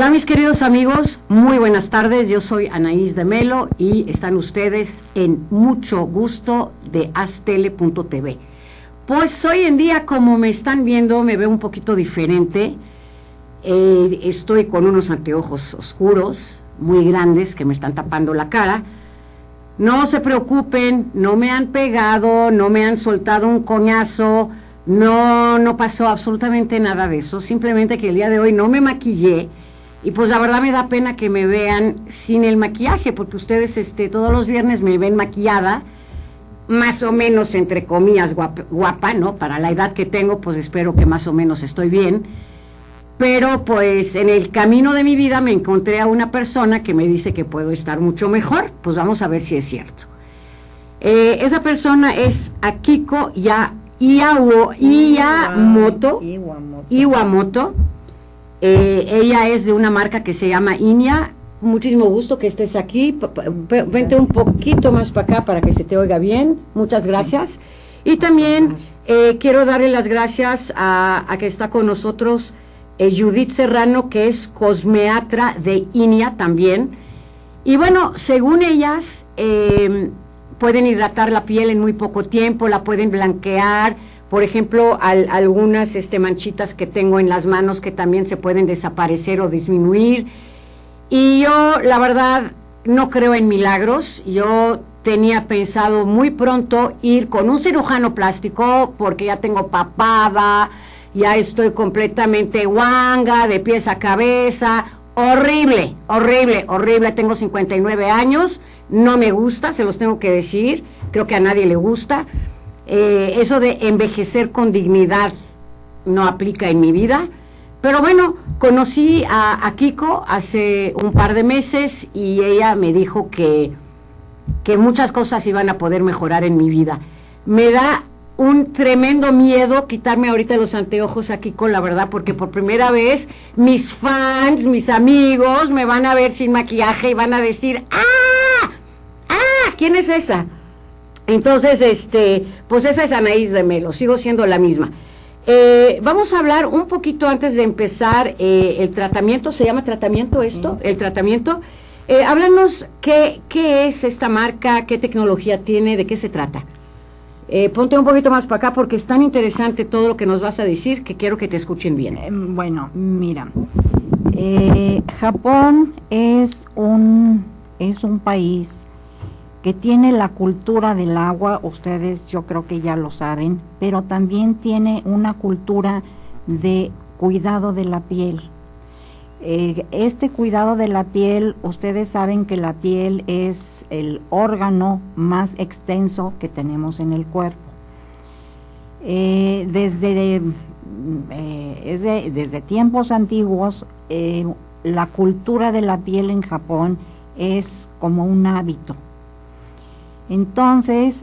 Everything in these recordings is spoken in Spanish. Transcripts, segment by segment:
Hola mis queridos amigos, muy buenas tardes, yo soy Anaís de Melo y están ustedes en Mucho Gusto de Aztele.tv. Pues hoy en día, como me están viendo, me veo un poquito diferente. Estoy con unos anteojos oscuros, muy grandes, que me están tapando la cara. No se preocupen, no me han pegado, no me han soltado un coñazo, no pasó absolutamente nada de eso, simplemente que el día de hoy no me maquillé. Y pues la verdad me da pena que me vean sin el maquillaje, porque ustedes todos los viernes me ven maquillada, más o menos entre comillas guapa, ¿no? Para la edad que tengo, pues espero que más o menos estoy bien. Pero pues en el camino de mi vida me encontré a una persona que me dice que puedo estar mucho mejor, pues vamos a ver si es cierto. Esa persona es Akiko Iwamoto. Ella es de una marca que se llama Inia. Muchísimo gusto que estés aquí. Vente un poquito más para acá para que se te oiga bien. Muchas gracias. Y también quiero darle las gracias a que está con nosotros Judith Serrano, que es cosmeatra de Inia también. Y bueno, según ellas, pueden hidratar la piel en muy poco tiempo, la pueden blanquear. Por ejemplo, algunas manchitas que tengo en las manos que también se pueden desaparecer o disminuir. Y yo, la verdad, no creo en milagros. Yo tenía pensado muy pronto ir con un cirujano plástico porque ya tengo papada, ya estoy completamente guanga, de pies a cabeza. Horrible, horrible, horrible. Tengo 59 años, no me gusta, se los tengo que decir. Creo que a nadie le gusta. Eso de envejecer con dignidad no aplica en mi vida, pero bueno, conocí a Kiko hace un par de meses y ella me dijo que muchas cosas iban a poder mejorar en mi vida. Me da un tremendo miedo quitarme ahorita los anteojos a Kiko, la verdad, porque por primera vez mis fans, mis amigos me van a ver sin maquillaje y van a decir, ¿quién es esa? Entonces, pues esa es Anaís de Melo, sigo siendo la misma. Vamos a hablar un poquito antes de empezar el tratamiento. ¿Se llama tratamiento esto? Sí. El tratamiento. Háblanos qué es esta marca, qué tecnología tiene, de qué se trata. Ponte un poquito más para acá porque es tan interesante todo lo que nos vas a decir que quiero que te escuchen bien. Bueno, mira, Japón es un país que tiene la cultura del agua, ustedes yo creo que ya lo saben, pero también tiene una cultura de cuidado de la piel. Este cuidado de la piel, ustedes saben que la piel es el órgano más extenso que tenemos en el cuerpo. Desde tiempos antiguos, la cultura de la piel en Japón es como un hábito. Entonces,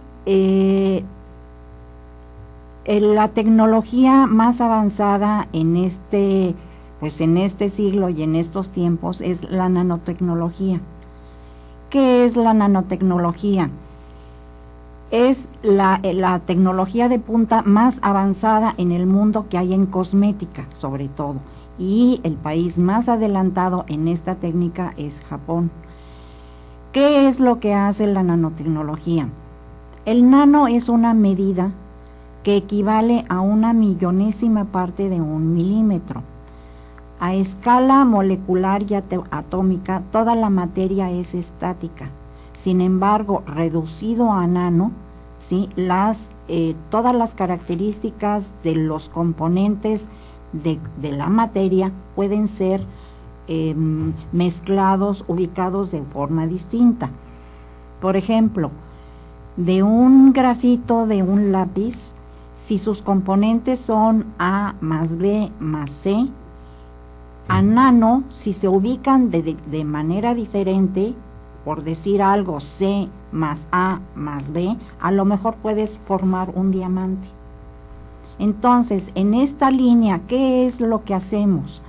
la tecnología más avanzada en este siglo y en estos tiempos es la nanotecnología. ¿Qué es la nanotecnología? Es la tecnología de punta más avanzada en el mundo que hay en cosmética, sobre todo. Y el país más adelantado en esta técnica es Japón. ¿Qué es lo que hace la nanotecnología? El nano es una medida que equivale a una millonésima parte de un milímetro. A escala molecular y atómica, toda la materia es estática. Sin embargo, reducido a nano, ¿sí? Todas las características de los componentes de la materia pueden ser mezclados, ubicados de forma distinta. Por ejemplo, de un grafito de un lápiz, si sus componentes son A más B más C, a nano, si se ubican de manera diferente, por decir algo, C más A más B, a lo mejor puedes formar un diamante. Entonces, en esta línea, ¿qué es lo que hacemos?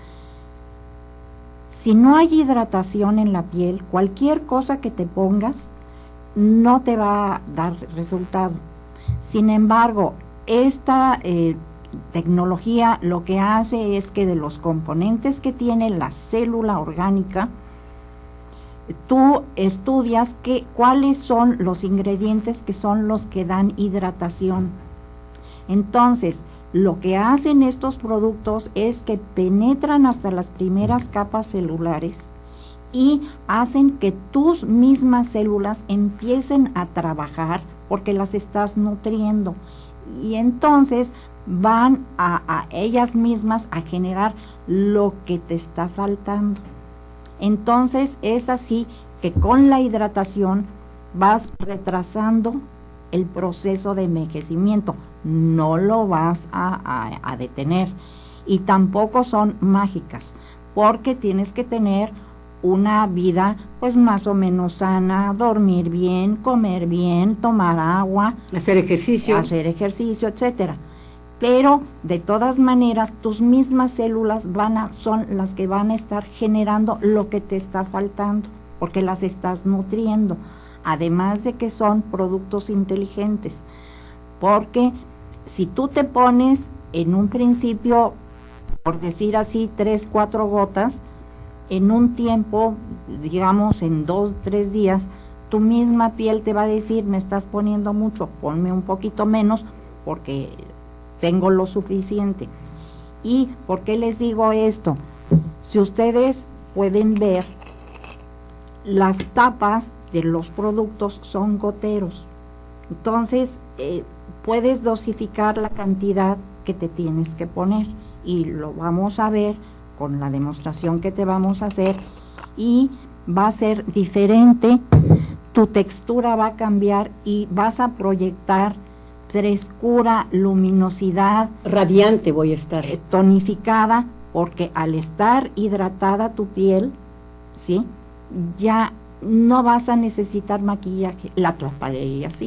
Si no hay hidratación en la piel, cualquier cosa que te pongas no te va a dar resultado. Sin embargo, nanotecnología lo que hace es que de los componentes que tiene la célula orgánica, tú estudias cuáles son los ingredientes que son los que dan hidratación. Entonces, lo que hacen estos productos es que penetran hasta las primeras capas celulares y hacen que tus mismas células empiecen a trabajar porque las estás nutriendo. Y entonces van a ellas mismas a generar lo que te está faltando. Entonces es así que con la hidratación vas retrasando el proceso de envejecimiento, no lo vas a detener, y tampoco son mágicas, porque tienes que tener una vida pues más o menos sana, dormir bien, comer bien, tomar agua, hacer ejercicio, etcétera. Pero de todas maneras tus mismas células son las que van a estar generando lo que te está faltando, porque las estás nutriendo, además de que son productos inteligentes, porque si tú te pones en un principio, por decir así, 3, 4 gotas, en un tiempo, digamos en 2, 3 días, tu misma piel te va a decir, me estás poniendo mucho, ponme un poquito menos, porque tengo lo suficiente. ¿Y por qué les digo esto? Si ustedes pueden ver, las tapas de los productos son goteros, entonces puedes dosificar la cantidad que te tienes que poner, y lo vamos a ver con la demostración que te vamos a hacer, y va a ser diferente, tu textura va a cambiar y vas a proyectar frescura, luminosidad, radiante voy a estar, tonificada, porque al estar hidratada tu piel, ¿sí?, ya no vas a necesitar maquillaje, la taparía así.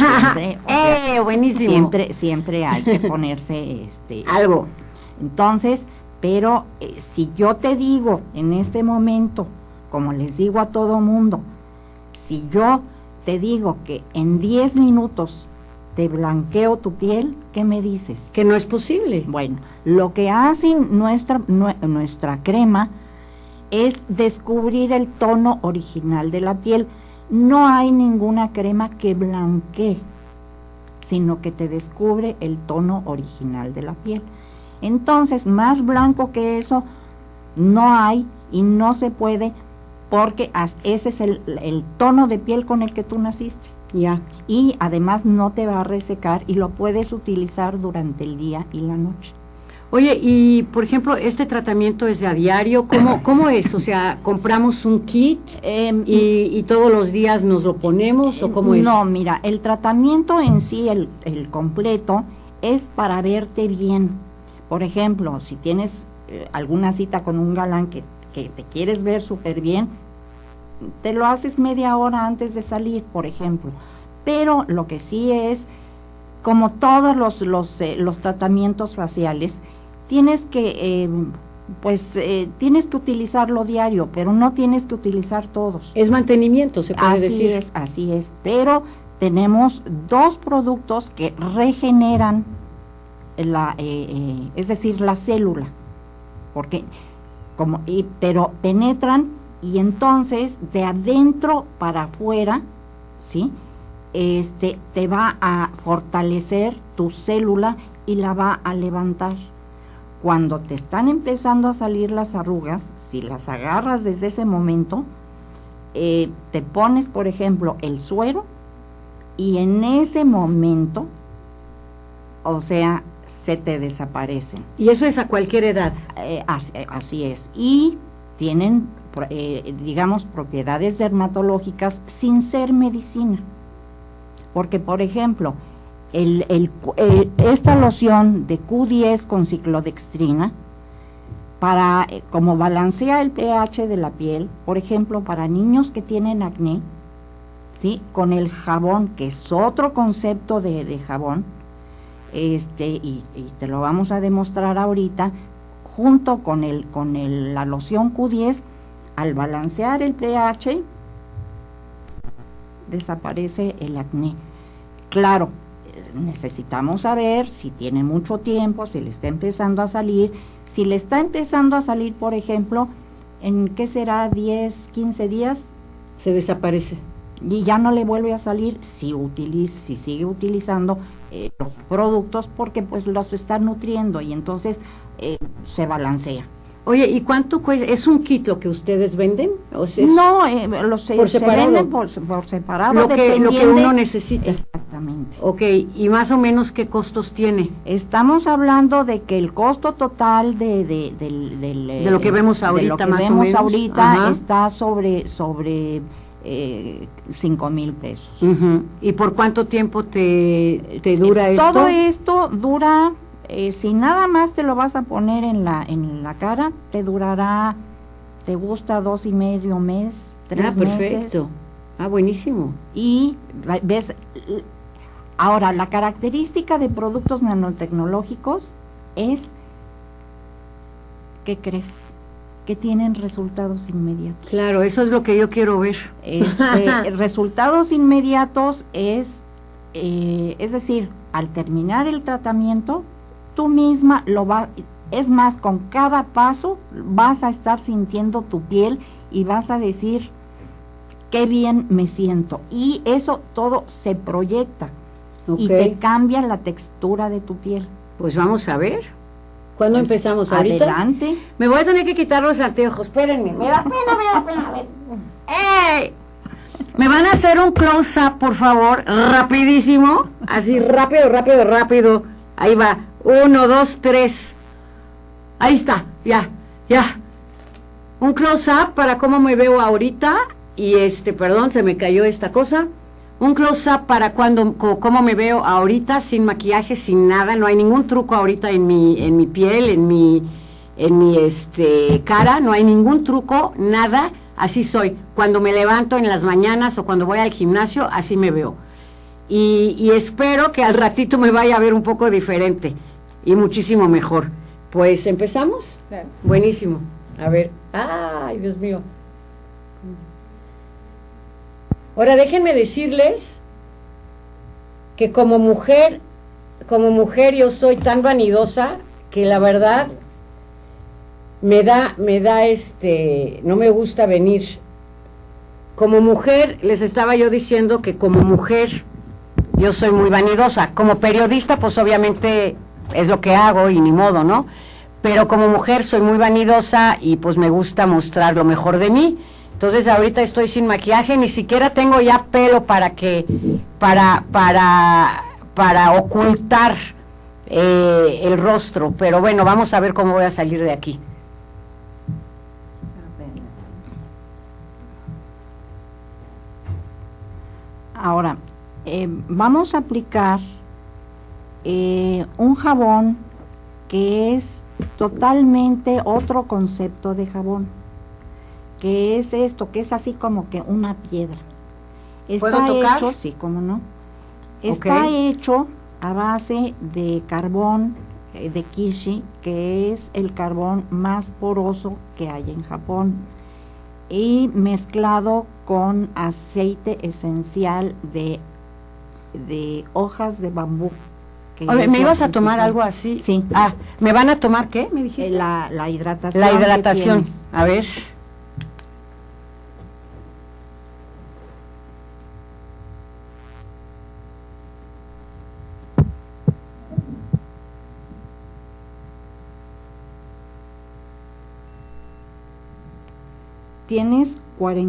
Buenísimo. Siempre hay que ponerse algo. Entonces, pero si yo te digo en este momento, como les digo a todo mundo, si yo te digo que en 10 minutos te blanqueo tu piel, ¿qué me dices? Que no es posible. Bueno, lo que hace nuestra crema es descubrir el tono original de la piel. No hay ninguna crema que blanquee, sino que te descubre el tono original de la piel. Entonces, más blanco que eso no hay y no se puede, porque ese es el tono de piel con el que tú naciste. Ya. Y además no te va a resecar y lo puedes utilizar durante el día y la noche. Oye, y por ejemplo, ¿este tratamiento es de a diario? ¿Cómo es? O sea, ¿compramos un kit y todos los días nos lo ponemos o cómo es? No, mira, el tratamiento en sí, el completo, es para verte bien. Por ejemplo, si tienes alguna cita con un galán que te quieres ver súper bien, te lo haces media hora antes de salir, por ejemplo. Pero lo que sí es, como todos los tratamientos faciales, tienes que utilizarlo diario, pero no tienes que uticizar todos. Es mantenimiento, se puede decir. Así es, pero tenemos 2 productos que regeneran es decir, la célula, pero penetran, y entonces de adentro para afuera, ¿sí?, te va a fortalecer tu célula y la va a levantar. Cuando te están empezando a salir las arrugas, si las agarras desde ese momento, te pones, por ejemplo, el suero, y en ese momento, o sea, se te desaparecen. ¿Y eso es a cualquier edad? Así es. Y tienen, digamos, propiedades dermatológicas sin ser medicina. Porque, por ejemplo, esta loción de Q10 con ciclodextrina, como balancea el pH de la piel, por ejemplo, para niños que tienen acné, ¿sí?, con el jabón, que es otro concepto de jabón, y te lo vamos a demostrar ahorita, junto con la loción Q10, al balancear el pH, desaparece el acné. Claro, necesitamos saber si tiene mucho tiempo, si le está empezando a salir. Si le está empezando a salir, por ejemplo, ¿en qué será? 10, 15 días. Se desaparece. Y ya no le vuelve a salir si sigue utilizando los productos, porque pues los está nutriendo y entonces se balancea. Oye, ¿y cuánto cuesta? ¿Es un kit lo que ustedes venden? ¿O sea, No, por se separado. venden por separado. Lo que uno necesita. Exactamente. Ok, ¿y más o menos qué costos tiene? Estamos hablando de que el costo total de lo que vemos ahorita, más o menos. Ajá. Está sobre 5,000 pesos. ¿Y por cuánto tiempo te dura esto? Todo esto dura, si nada más te lo vas a poner en la cara, te durará, te gusta 2,5 meses, 3 meses. Perfecto. Buenísimo. Y ves, ahora la característica de productos nanotecnológicos es, ¿qué crees? Que tienen resultados inmediatos. Claro, eso es lo que yo quiero ver. Resultados inmediatos es decir, al terminar el tratamiento, tú misma es más, con cada paso vas a estar sintiendo tu piel y vas a decir, qué bien me siento. Y eso todo se proyecta y te cambia la textura de tu piel. Pues vamos a ver. ¿Cuándo empezamos? ¿Ahorita? Adelante. Me voy a tener que quitar los anteojos, espérenme. Me da pena. A ver. ¡Ey! ¿Me van a hacer un close-up, por favor? Rapidísimo. Así, rápido. Ahí va. 1, 2, 3. Ahí está, ya. Un close-up para cómo me veo ahorita. Y perdón, se me cayó esta cosa. Un close-up para cómo me veo ahorita, sin maquillaje, sin nada. No hay ningún truco ahorita en mi piel, en mi cara. No hay ningún truco, nada. Así soy. Cuando me levanto en las mañanas o cuando voy al gimnasio, así me veo. Y espero que al ratito me vaya a ver un poco diferente y muchísimo mejor. Pues, ¿empezamos? Claro. Buenísimo. A ver. ¡Ay, Dios mío! Ahora déjenme decirles que como mujer yo soy tan vanidosa que la verdad me da no me gusta venir. Como mujer, les estaba yo diciendo que como mujer yo soy muy vanidosa. Como periodista, pues obviamente es lo que hago y ni modo, ¿no? Pero como mujer soy muy vanidosa y pues me gusta mostrar lo mejor de mí. Entonces ahorita estoy sin maquillaje, ni siquiera tengo ya pelo para ocultar el rostro, pero bueno, vamos a ver cómo voy a salir de aquí. Ahora, vamos a aplicar un jabón que es totalmente otro concepto de jabón. Que es esto, que es así como que una piedra. ¿Puedo tocar? Hecho, sí, cómo no. Está hecho a base de carbón de Kishi, que es el carbón más poroso que hay en Japón, y mezclado con aceite esencial de hojas de bambú. Oye, ¿me ibas a tomar algo así? Sí. ¿Me van a tomar qué? ¿Me dijiste? La hidratación. La hidratación. A ver. Tienes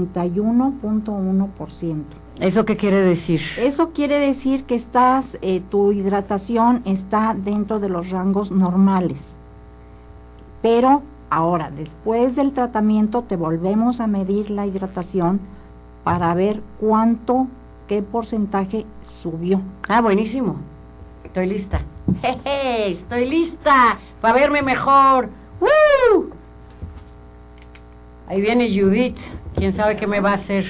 41.1%. ¿Eso qué quiere decir? Eso quiere decir que tu hidratación está dentro de los rangos normales. Pero ahora, después del tratamiento, te volvemos a medir la hidratación para ver qué porcentaje subió. Buenísimo. Estoy lista. ¡Jeje! Estoy lista para verme mejor. ¡Woo! Ahí viene Judith, quién sabe qué me va a hacer.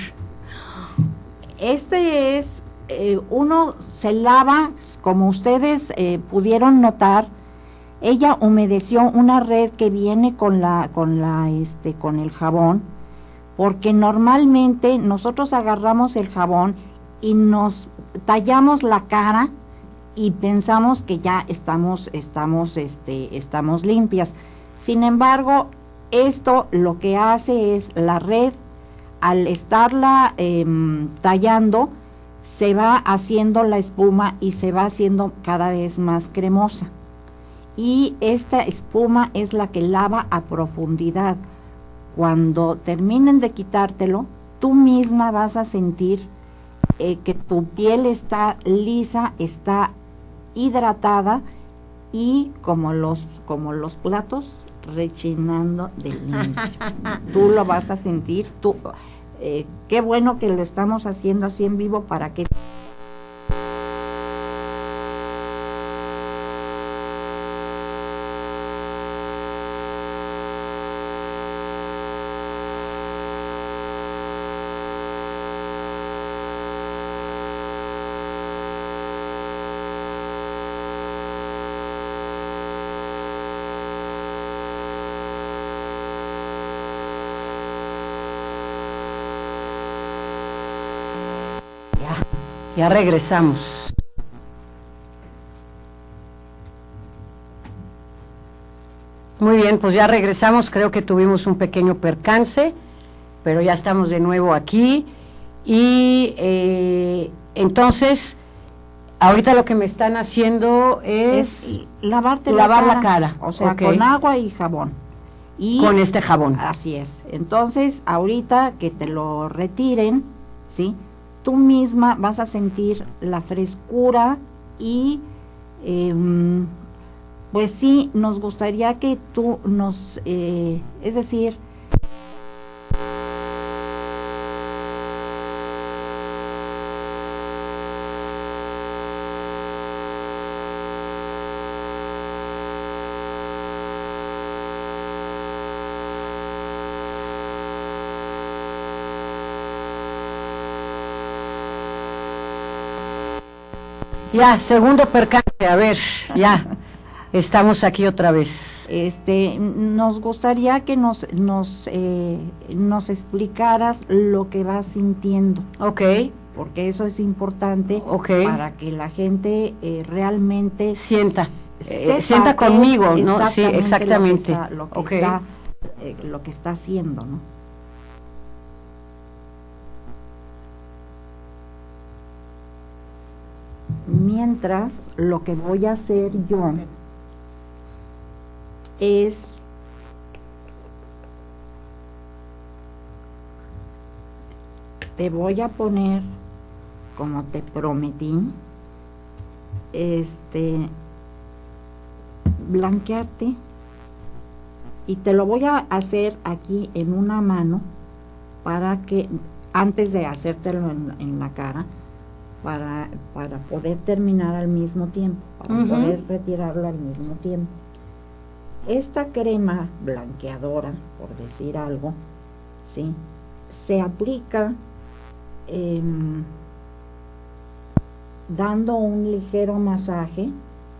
Uno se lava, como ustedes pudieron notar, ella humedeció una red que viene con el jabón, porque normalmente nosotros agarramos el jabón y nos tallamos la cara y pensamos que ya estamos limpias. Sin embargo, esto lo que hace es la red, al estarla tallando, se va haciendo la espuma y se va haciendo cada vez más cremosa. Y esta espuma es la que lava a profundidad. Cuando terminen de quitártelo, tú misma vas a sentir que tu piel está lisa, está hidratada y como los platos rechinando de limpio. Tú lo vas a sentir, qué bueno que lo estamos haciendo así en vivo para que ya regresamos. Muy bien, pues ya regresamos, creo que tuvimos un pequeño percance, pero ya estamos de nuevo aquí. Y entonces, ahorita lo que me están haciendo es lavar la cara. O sea, okay, con agua y jabón. Y con este jabón. Así es. Entonces, ahorita que te lo retiren, ¿sí?, tú misma vas a sentir la frescura y pues sí, nos gustaría que tú es decir, ya, segundo percance, a ver, ya, estamos aquí otra vez. Nos gustaría que nos explicaras lo que vas sintiendo. Ok. Porque eso es importante, okay, para que la gente realmente sienta conmigo, ¿no? Sí, exactamente. Lo que está haciendo, ¿no? Mientras, lo que voy a hacer yo es te voy a poner, como te prometí, blanquearte, y te lo voy a hacer aquí en una mano para que, antes de hacértelo en la cara, para poder terminar al mismo tiempo, para poder retirarlo al mismo tiempo. Esta crema blanqueadora, por decir algo, ¿sí?, se aplica dando un ligero masaje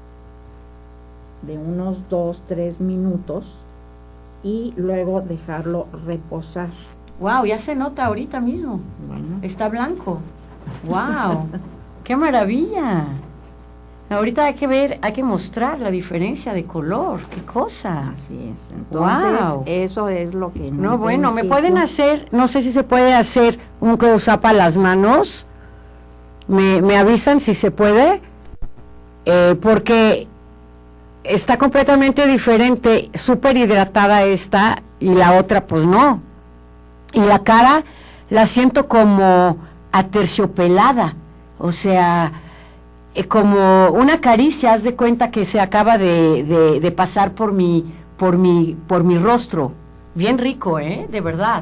de unos 2-3 minutos y luego dejarlo reposar. Wow, ya se nota ahorita mismo. Bueno. Está blanco. Wow, qué maravilla. Ahorita hay que mostrar la diferencia de color, qué cosa. Así es. Entonces, wow, eso es lo que no, bueno, me pueden hacer, no sé si se puede hacer un close-up a las manos. Me avisan si se puede, porque está completamente diferente, súper hidratada esta y la otra pues no. Y la cara la siento como aterciopelada, o sea, como una caricia, haz de cuenta que se acaba de pasar por mi rostro. Bien rico, de verdad.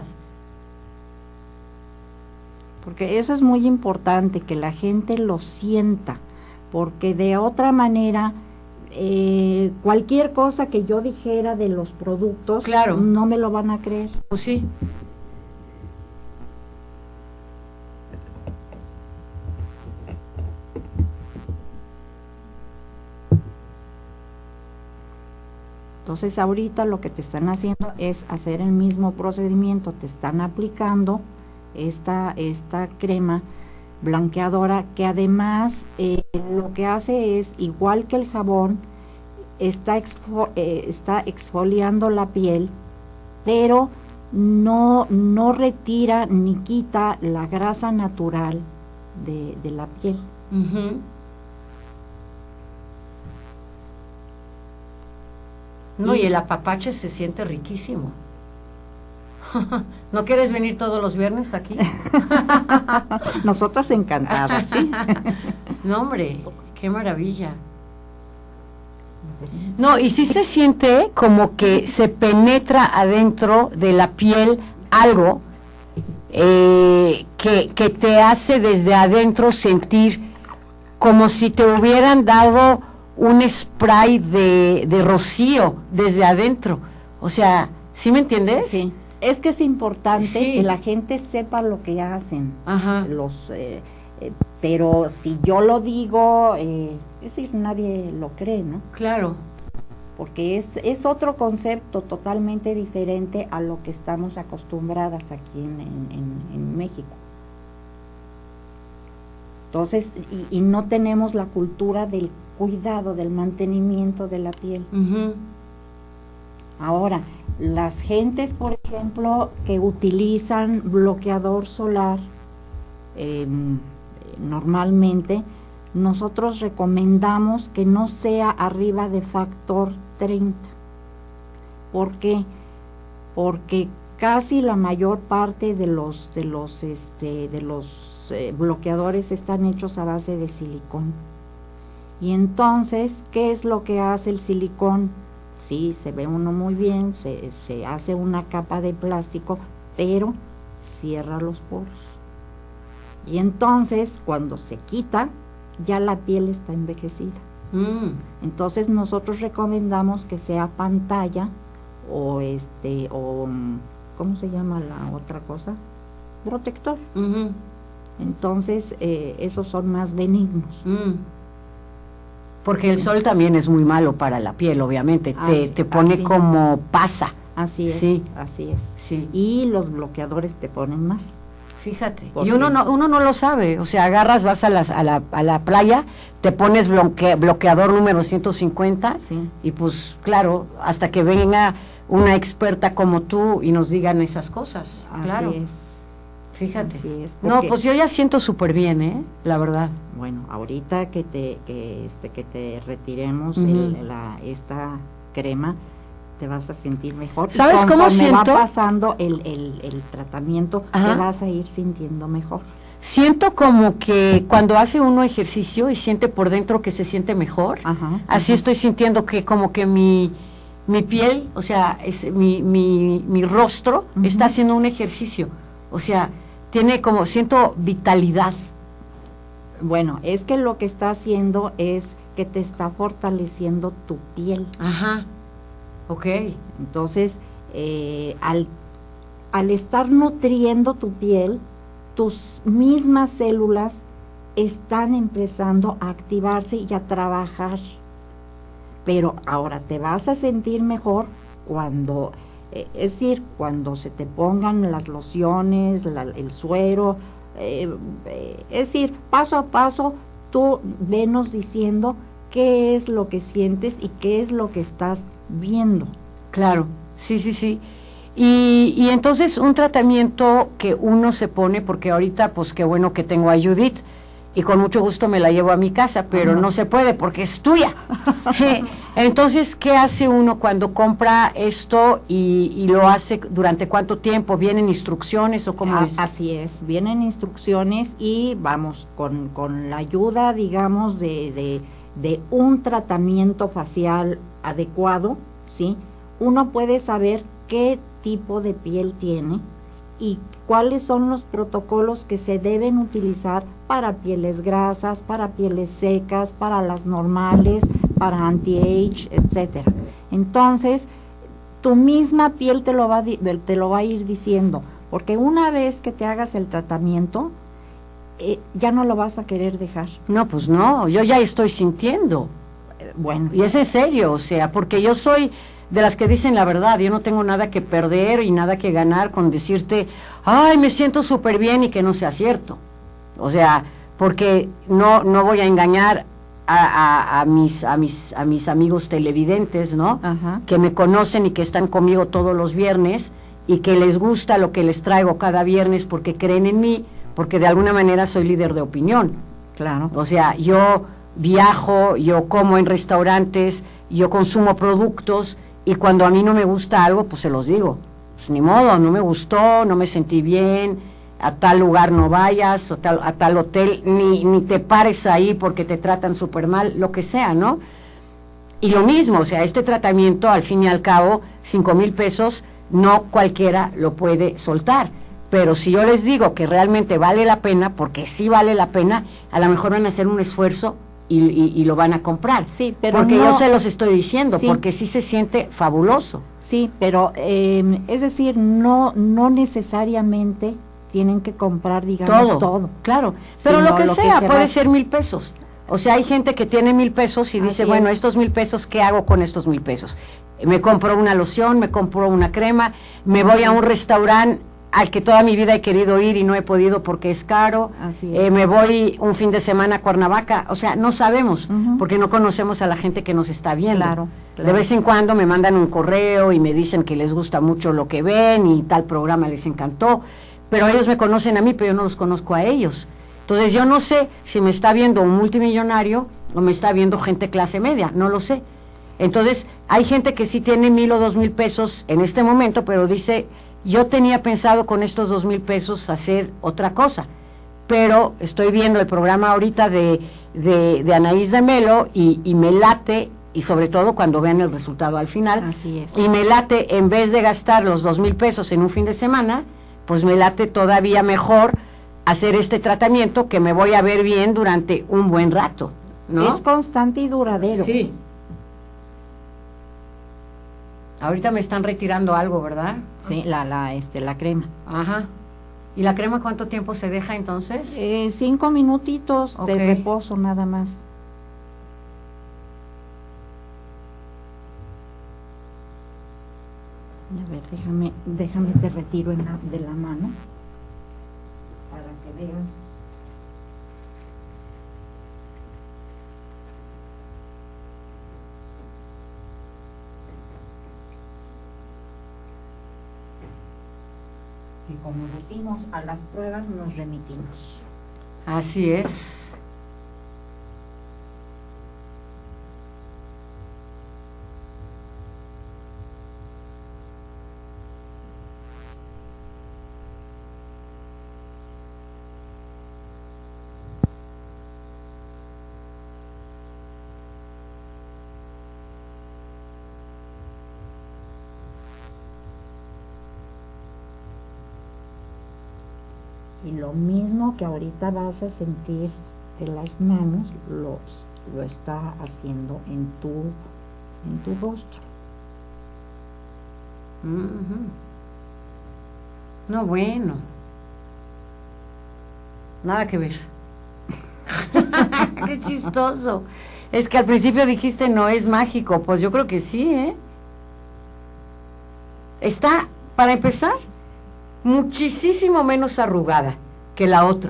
Porque eso es muy importante, que la gente lo sienta, porque de otra manera, cualquier cosa que yo dijera de los productos, claro, no me lo van a creer. Pues sí. Entonces ahorita lo que te están haciendo es hacer el mismo procedimiento, te están aplicando esta crema blanqueadora que además lo que hace es, igual que el jabón, está exfoliando la piel, pero no retira ni quita la grasa natural de la piel. Ujú. No, y el apapache se siente riquísimo. ¿No quieres venir todos los viernes aquí? Nosotras encantadas, ¿sí? No, hombre, qué maravilla. No, y sí se siente como que se penetra adentro de la piel algo que te hace desde adentro sentir como si te hubieran dado un spray de rocío desde adentro. O sea, ¿sí me entiendes? Sí. Es que es importante Sí. que la gente sepa lo que hacen. Ajá. Pero si yo lo digo, es decir, nadie lo cree, ¿no? Claro. Porque es otro concepto totalmente diferente a lo que estamos acostumbradas aquí en México. Entonces, y no tenemos la cultura del cuidado, del mantenimiento de la piel. Ujú. Ahora, las gentes, por ejemplo, que utilizan bloqueador solar, normalmente, nosotros recomendamos que no sea arriba de factor 30. ¿Por qué? Porque casi la mayor parte de los bloqueadores están hechos a base de silicón. Y entonces, ¿qué es lo que hace el silicón? Sí, se ve uno muy bien, se hace una capa de plástico, pero cierra los poros. Y entonces, cuando se quita, ya la piel está envejecida. Entonces, nosotros recomendamos que sea pantalla o ¿cómo se llama la otra cosa? Protector. Ujú. Entonces, esos son más benignos. Porque el sol también es muy malo para la piel, obviamente, te pone así. como pasa. Así es, Sí. así es. Sí. Y los bloqueadores te ponen más. Fíjate, ¿Por y qué? uno no lo sabe, o sea, agarras, vas a la playa, te pones bloqueador número 150, Sí. y pues claro, hasta que venga una experta como tú y nos digan esas cosas, Así claro, es. fíjate. Así es, No, porque- pues yo ya siento súper bien, la verdad. Bueno, ahorita que te retiremos Ujú. esta crema, te vas a sentir mejor. Y ¿Sabes cómo conforme siento? va pasando el tratamiento, Ajá. te vas a ir sintiendo mejor. Siento como que cuando hace uno ejercicio y siente por dentro que se siente mejor, Ajá. así estoy sintiendo que como que mi piel, o sea, mi rostro Ujú. está haciendo un ejercicio, o sea, tiene como, siento vitalidad. Bueno, es que lo que está haciendo es que te está fortaleciendo tu piel. Ajá, ok. Entonces, al estar nutriendo tu piel, tus mismas células están empezando a activarse y a trabajar. Pero ahora te vas a sentir mejor cuando, es decir, cuando se te pongan las lociones, el suero, es decir, paso a paso, tú venos diciendo qué es lo que sientes y qué es lo que estás viendo. Claro, sí, sí, sí. Y entonces un tratamiento que uno se pone, porque ahorita pues qué bueno que tengo a Judith y con mucho gusto me la llevo a mi casa, pero Ajá. no se puede porque es tuya. Entonces, ¿qué hace uno cuando compra esto y lo hace durante cuánto tiempo? ¿Vienen instrucciones o cómo es? Así es, vienen instrucciones y vamos, con la ayuda, digamos, de un tratamiento facial adecuado, ¿sí? Uno puede saber qué tipo de piel tiene y cuáles son los protocolos que se deben utilizar para pieles grasas, para pieles secas, para las normales, para anti-age, etcétera. Entonces, tu misma piel te lo va a ir diciendo, porque una vez que te hagas el tratamiento, ya no lo vas a querer dejar. No, pues no, yo ya estoy sintiendo. Bueno, Y es en serio, o sea, porque yo soy de las que dicen la verdad, yo no tengo nada que perder y nada que ganar con decirte, ay, me siento súper bien y que no sea cierto. O sea, porque no voy a engañar a mis amigos televidentes, ¿no? Ajá. Que me conocen y que están conmigo todos los viernes y que les gusta lo que les traigo cada viernes porque creen en mí, porque de alguna manera soy líder de opinión. Claro. O sea, yo viajo, yo como en restaurantes, yo consumo productos y cuando a mí no me gusta algo, pues se los digo. Pues ni modo, no me gustó, no me sentí bien, a tal lugar no vayas, a tal hotel, ni te pares ahí porque te tratan súper mal, lo que sea, ¿no? Y lo mismo, o sea, este tratamiento, al fin y al cabo, 5,000 pesos, no cualquiera lo puede soltar. Pero si yo les digo que realmente vale la pena, porque sí vale la pena, a lo mejor van a hacer un esfuerzo y lo van a comprar. Sí, pero porque no, yo se los estoy diciendo, sí, porque sí se siente fabuloso. Sí, pero es decir, no necesariamente tienen que comprar, digamos, todo. Claro, pero Sino lo que lo que sea, se puede va- ser 1,000 pesos. O sea, hay gente que tiene 1,000 pesos y dice, Así bueno, es. estos 1,000 pesos, ¿qué hago con estos 1,000 pesos? Me compro una loción, me compro una crema, me voy a un restaurante al que toda mi vida he querido ir y no he podido porque es caro, Así es. me voy un fin de semana a Cuernavaca, o sea, no sabemos, Ujú. porque no conocemos a la gente que nos está viendo. Claro, claro. De vez en cuando me mandan un correo y me dicen que les gusta mucho lo que ven y tal programa les encantó, pero ellos me conocen a mí, pero yo no los conozco a ellos. Entonces yo no sé si me está viendo un multimillonario o me está viendo gente clase media, no lo sé. Entonces hay gente que sí tiene 1,000 o 2,000 pesos en este momento, pero dice, yo tenía pensado con estos 2,000 pesos hacer otra cosa, pero estoy viendo el programa ahorita de Anaís de Melo y me late, y sobre todo cuando vean el resultado al final, Así es. y me late, en vez de gastar los 2,000 pesos en un fin de semana, pues me late todavía mejor hacer este tratamiento que me voy a ver bien durante un buen rato, ¿no? Es constante y duradero. Sí. Ahorita me están retirando algo, ¿verdad? Sí, la crema. Ajá. ¿Y la crema cuánto tiempo se deja entonces? 5 minutitos Ok. de reposo nada más. A ver, déjame te retiro de la mano para que veas. Y como decimos, a las pruebas nos remitimos. Así es. Y lo mismo que ahorita vas a sentir de las manos, lo está haciendo en tu rostro. Ujú. No, bueno. Nada que ver. Qué chistoso. Es que al principio dijiste no es mágico, pues yo creo que sí, ¿eh? Está, para empezar, muchísimo menos arrugada que la otra.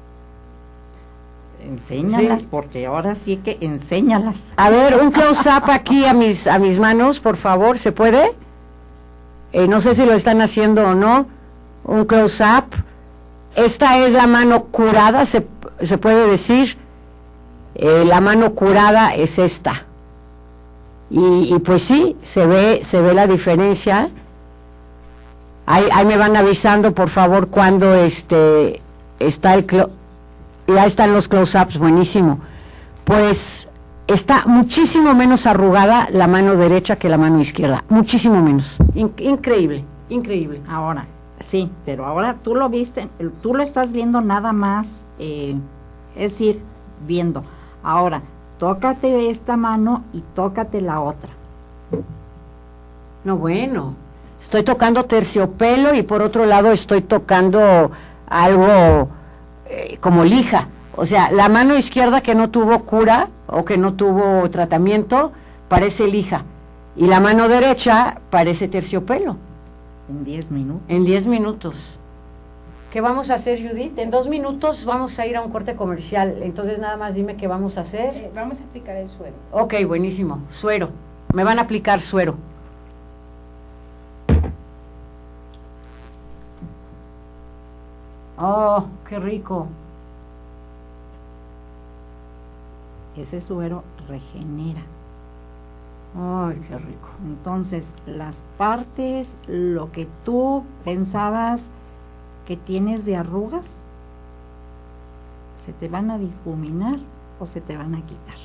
Enséñalas, Sí. porque ahora sí que enséñalas. A ver, un close-up aquí a mis manos, por favor, ¿se puede? No sé si lo están haciendo o no. Un close-up. Esta es la mano curada, se puede decir. La mano curada es esta. Y pues sí, se ve la diferencia. Ahí me van avisando, por favor, cuando está ya están los close-ups, buenísimo. Pues está muchísimo menos arrugada la mano derecha que la mano izquierda, muchísimo menos. Increíble, increíble. Ahora, sí, pero ahora tú lo viste, tú lo estás viendo nada más, es decir, viendo. Ahora, tócate esta mano y tócate la otra. No, bueno, estoy tocando terciopelo y por otro lado estoy tocando algo como lija. O sea, la mano izquierda que no tuvo cura o que no tuvo tratamiento parece lija y la mano derecha parece terciopelo En 10 minutos. en 10 minutos. ¿Qué vamos a hacer, Judith? En 2 minutos vamos a ir a un corte comercial, entonces nada más dime qué vamos a hacer. Vamos a aplicar el suero. Ok, buenísimo, suero. Me van a aplicar suero. Oh, qué rico. Ese suero regenera. Ay, qué rico. Entonces, las partes, lo que tú pensabas que tienes de arrugas, se te van a difuminar o se te van a quitar.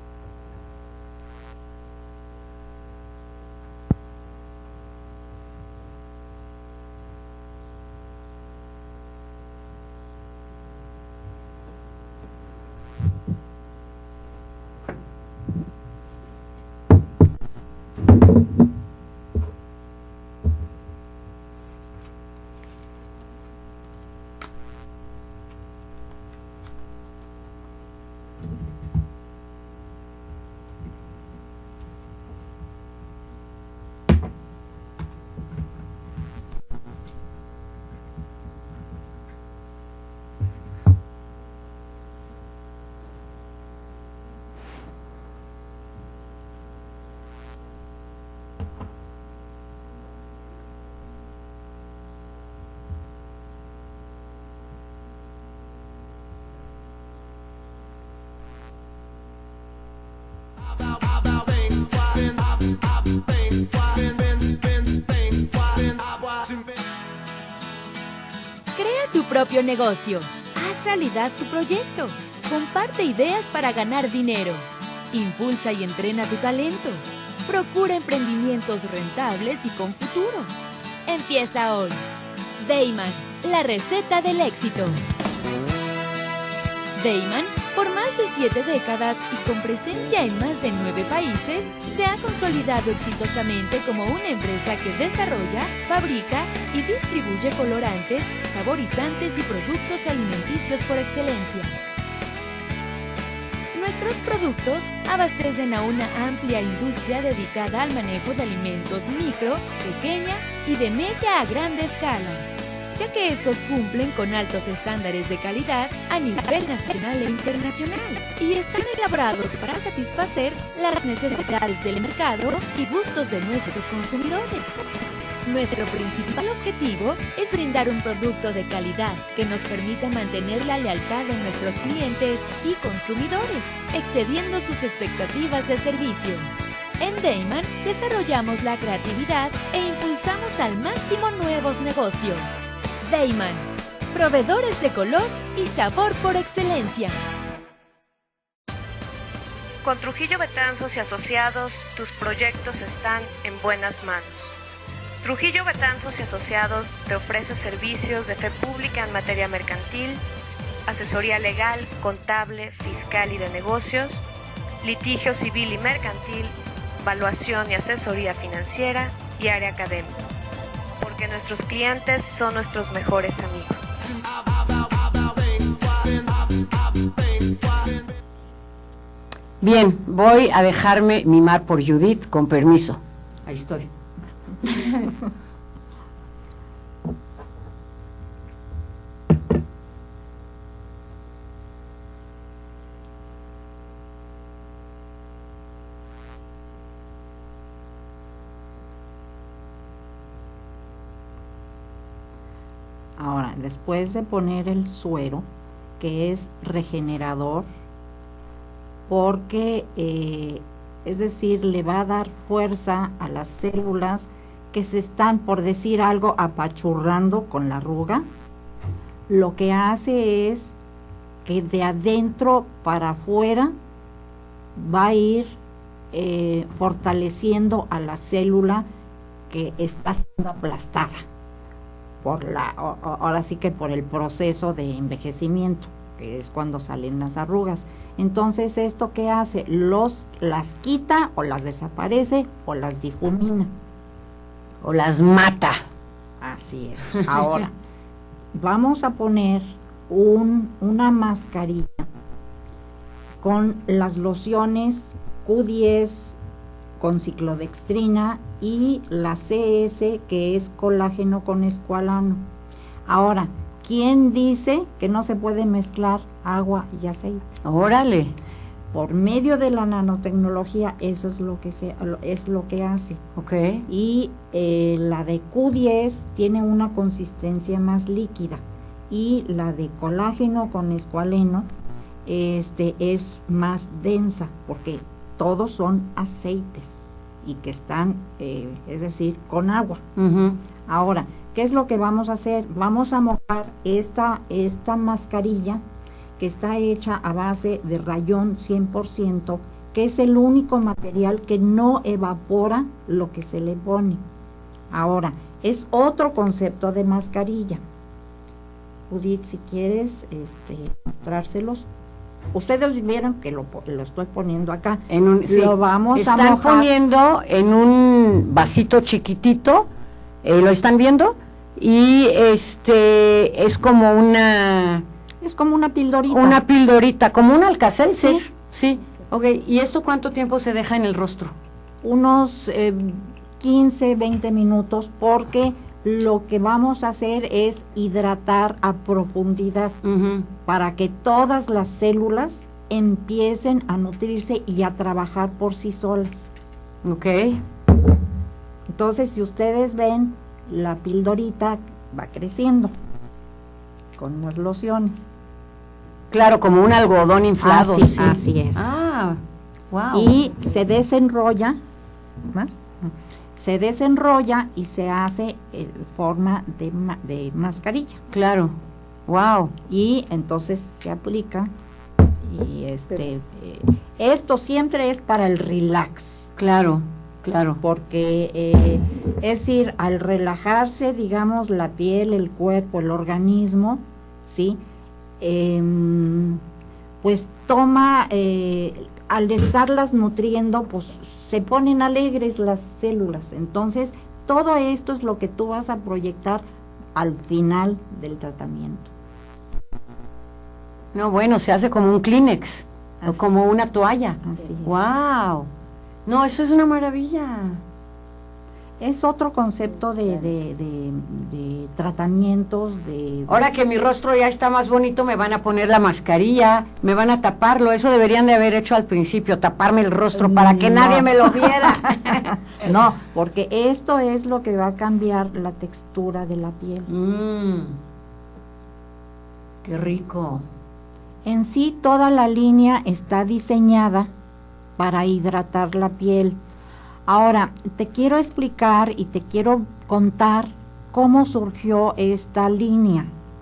Crea tu propio negocio. Haz realidad tu proyecto. Comparte ideas para ganar dinero. Impulsa y entrena tu talento. Procura emprendimientos rentables y con futuro. Empieza hoy. Dayman, la receta del éxito. Dayman, por más de 7 décadas y con presencia en más de 9 países, se ha consolidado exitosamente como una empresa que desarrolla, fabrica y distribuye colorantes, saborizantes y productos alimenticios por excelencia. Nuestros productos abastecen a una amplia industria dedicada al manejo de alimentos micro, pequeña y de media a grande escala, ya que estos cumplen con altos estándares de calidad a nivel nacional e internacional y están elaborados para satisfacer las necesidades del mercado y gustos de nuestros consumidores. Nuestro principal objetivo es brindar un producto de calidad que nos permita mantener la lealtad de nuestros clientes y consumidores, excediendo sus expectativas de servicio. En Dayman desarrollamos la creatividad e impulsamos al máximo nuevos negocios. Dayman, proveedores de color y sabor por excelencia. Con Trujillo Betanzos y Asociados, tus proyectos están en buenas manos. Trujillo Betanzos y Asociados te ofrece servicios de fe pública en materia mercantil, asesoría legal, contable, fiscal y de negocios, litigio civil y mercantil, evaluación y asesoría financiera y área académica. Porque nuestros clientes son nuestros mejores amigos. Bien, voy a dejarme mimar por Judith, con permiso. Ahí estoy. Ahora, después de poner el suero, que es regenerador, porque, es decir, le va a dar fuerza a las células que se están, por decir algo, apachurrando con la arruga, lo que hace es que de adentro para afuera va a ir fortaleciendo a la célula que está siendo aplastada por ahora sí que por el proceso de envejecimiento, que es cuando salen las arrugas. Entonces, ¿esto qué hace? Las quita o las desaparece o las difumina. O las mata. Así es. Ahora, vamos a poner una mascarilla con las lociones Q10 con ciclodextrina y la CS, que es colágeno con escualano. Ahora, ¿quién dice que no se puede mezclar agua y aceite? Órale. Por medio de la nanotecnología, eso es lo que es lo que hace. Ok. Y la de Q10 tiene una consistencia más líquida, y la de colágeno con escualeno es más densa, porque todos son aceites y que están, es decir, con agua. Ujú. Ahora, ¿qué es lo que vamos a hacer? Vamos a mojar esta mascarilla, que está hecha a base de rayón 100%, que es el único material que no evapora lo que se le pone. Ahora, es otro concepto de mascarilla. Judith, si quieres mostrárselos. Ustedes vieron que lo estoy poniendo acá. Sí. Lo vamos a Están mojar. poniendo en un vasito chiquitito, ¿lo están viendo? Y es como una Es como una pildorita. Una pildorita, como un Alka-Seltzer. Sí. Sí, ok. ¿Y esto cuánto tiempo se deja en el rostro? Unos 15, 20 minutos, porque lo que vamos a hacer es hidratar a profundidad, Ujú. para que todas las células empiecen a nutrirse y a trabajar por sí solas. Ok. Entonces, si ustedes ven, la pildorita va creciendo con las lociones. Claro, como un algodón inflado. Así, sí. así es. Ah, wow. Y se desenrolla, ¿más? Se desenrolla y se hace en forma de mascarilla. Claro, wow. Y entonces se aplica, y esto siempre es para el relax, Claro, claro. porque es decir, al relajarse, digamos, la piel, el cuerpo, el organismo, ¿sí? Pues toma, al estarlas nutriendo, pues se ponen alegres las células. Entonces, todo esto es lo que tú vas a proyectar al final del tratamiento. No, bueno, se hace como un Kleenex o Así. como una toalla. Así es. Wow. No, eso es una maravilla. Es otro concepto de tratamientos, Ahora que mi rostro ya está más bonito, me van a poner la mascarilla, me van a taparlo. Eso deberían de haber hecho al principio, taparme el rostro para que No. nadie me lo viera. No, porque esto es lo que va a cambiar la textura de la piel. Qué rico. En sí, toda la línea está diseñada para hidratar la piel. Ahora, te quiero explicar y te quiero contar cómo surgió esta línea.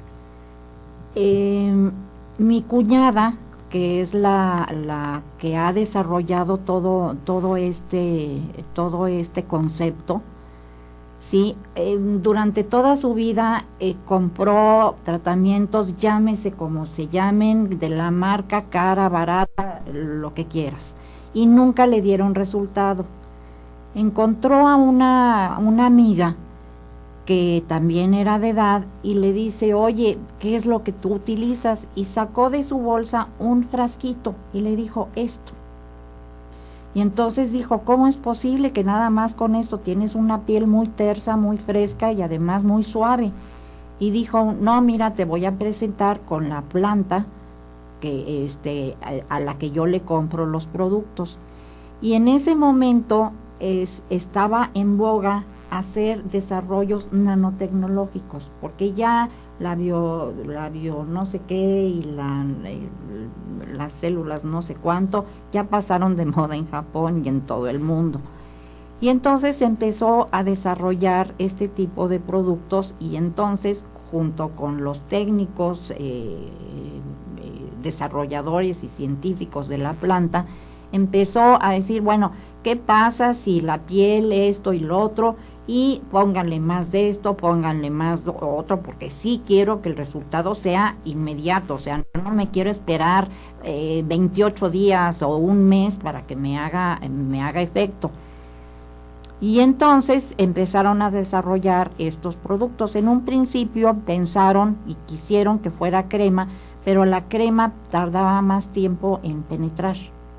Mi cuñada, que es la que ha desarrollado todo este concepto, sí, durante toda su vida compró tratamientos, llámese como se llamen, de la marca cara, barata, lo que quieras, y nunca le dieron resultado. Encontró a una amiga que también era de edad y le dice, oye, ¿qué es lo que tú utilizas? Y sacó de su bolsa un frasquito y le dijo, esto. Y entonces dijo, ¿cómo es posible que nada más con esto tienes una piel muy tersa, muy fresca y además muy suave? Y dijo, no, mira, te voy a presentar con la planta que a la que yo le compro los productos. Y en ese momento estaba en boga hacer desarrollos nanotecnológicos, porque ya la bio no sé qué y las células no sé cuánto ya pasaron de moda en Japón y en todo el mundo. Y entonces empezó a desarrollar este tipo de productos, y entonces junto con los técnicos desarrolladores y científicos de la planta, empezó a decir, bueno, ¿qué pasa si la piel esto y lo otro? Y pónganle más de esto, pónganle más de otro, porque sí quiero que el resultado sea inmediato, o sea, no me quiero esperar 28 días o un mes para que me haga efecto. Y entonces empezaron a desarrollar estos productos. En un principio pensaron y quisieron que fuera crema, pero la crema tardaba más tiempo en penetrar.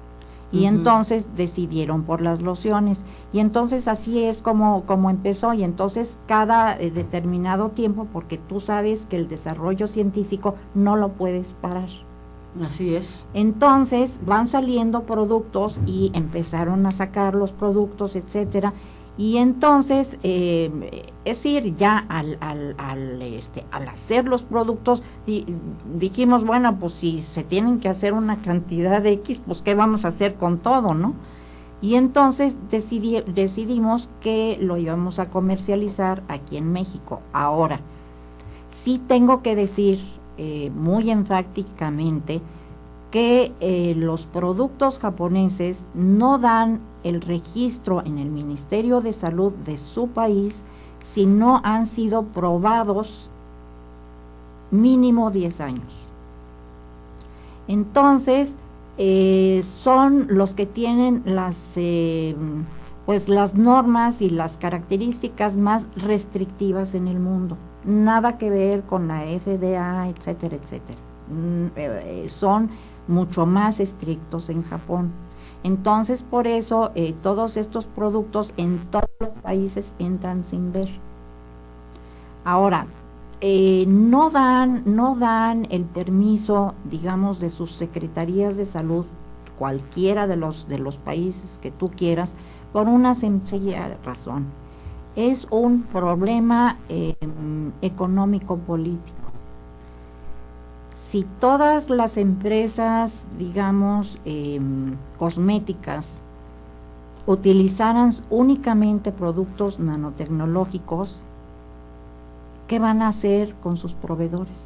y entonces decidieron por las lociones, y entonces así es como empezó, y entonces cada determinado tiempo, porque tú sabes que el desarrollo científico no lo puedes parar. Así es. Entonces van saliendo productos y empezaron a sacar los productos, etcétera, y entonces, es decir, ya al hacer los productos, dijimos, bueno, pues si se tienen que hacer una cantidad de X, pues ¿qué vamos a hacer con todo, no? Y entonces decidimos que lo íbamos a comercializar aquí en México. Ahora, sí tengo que decir muy enfáticamente que los productos japoneses no dan el registro en el Ministerio de Salud de su país si no han sido probados mínimo 10 años. Entonces, son los que tienen las normas y las características más restrictivas en el mundo. Nada que ver con la FDA, etcétera, etcétera. Son mucho más estrictos en Japón. Entonces, por eso, todos estos productos en todos los países entran sin ver. Ahora, no dan el permiso, digamos, de sus secretarías de salud, cualquiera de los países que tú quieras, por una sencilla razón. Es un problema económico-político. Si todas las empresas, digamos, cosméticas, utilizaran únicamente productos nanotecnológicos, ¿qué van a hacer con sus proveedores?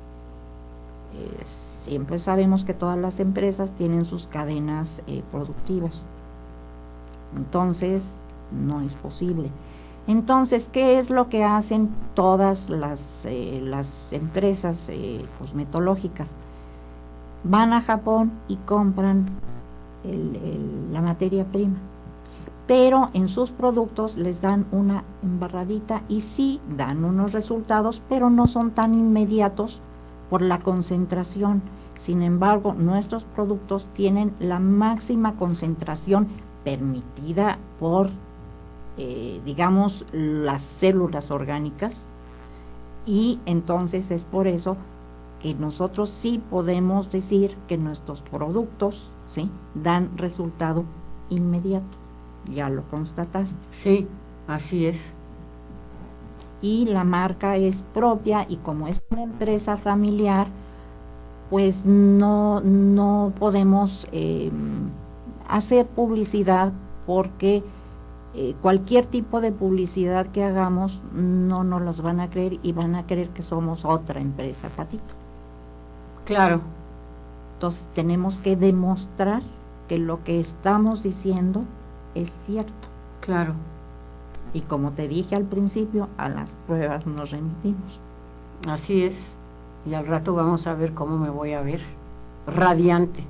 Siempre sabemos que todas las empresas tienen sus cadenas productivas. Entonces, no es posible. Entonces, ¿qué es lo que hacen todas las empresas cosmetológicas? Van a Japón y compran la materia prima, pero en sus productos les dan una embarradita y sí dan unos resultados, pero no son tan inmediatos por la concentración. Sin embargo, nuestros productos tienen la máxima concentración permitida por digamos, las células orgánicas, y entonces es por eso que nosotros sí podemos decir que nuestros productos, ¿sí?, dan resultado inmediato. Ya lo constataste. Sí, así es. Y la marca es propia, y como es una empresa familiar, pues no podemos hacer publicidad, porque cualquier tipo de publicidad que hagamos no nos los van a creer, y van a creer que somos otra empresa, Patito. Claro. Entonces tenemos que demostrar que lo que estamos diciendo es cierto. Claro. Y como te dije al principio, a las pruebas nos remitimos. Así es. Y al rato vamos a ver cómo me voy a ver. Radiante.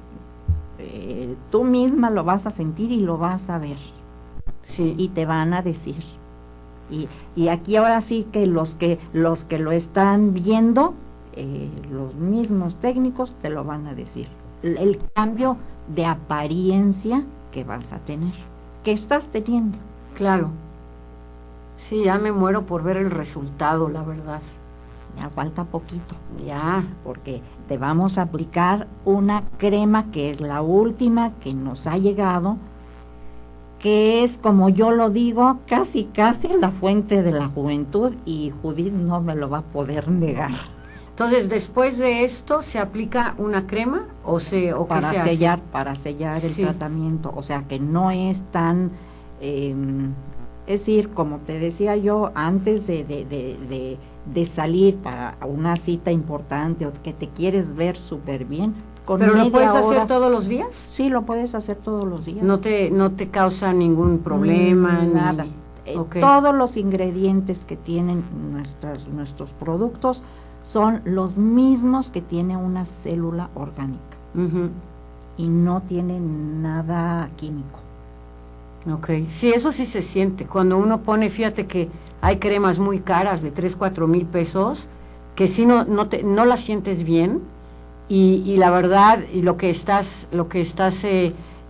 Tú misma lo vas a sentir y lo vas a ver. Sí. Y te van a decir. Y aquí ahora sí que los que lo están viendo, los mismos técnicos te lo van a decir. El cambio de apariencia que vas a tener, que estás teniendo. Claro. Sí, ya me muero por ver el resultado, la verdad. Ya falta poquito. Ya. Porque te vamos a aplicar una crema que es la última que nos ha llegado, que es, como yo lo digo, casi la fuente de la juventud, y Judith no me lo va a poder negar. Entonces, después de esto, ¿se aplica una crema o para qué se sellar, hace? para sellar el Sí. tratamiento? O sea, que no es tan, es decir, como te decía yo, antes de salir para una cita importante, o que te quieres ver súper bien, con ¿Pero lo media puedes hora, hacer todos los días? Sí, lo puedes hacer todos los días. ¿No te causa ningún problema? Nada. Okay. Todos los ingredientes que tienen nuestros productos son los mismos que tiene una célula orgánica. Uh-huh. Y no tienen nada químico. Ok, sí, eso sí se siente. Cuando uno pone, fíjate que hay cremas muy caras de 3,000-4,000 pesos, que si no las sientes bien, y la verdad, y lo que estás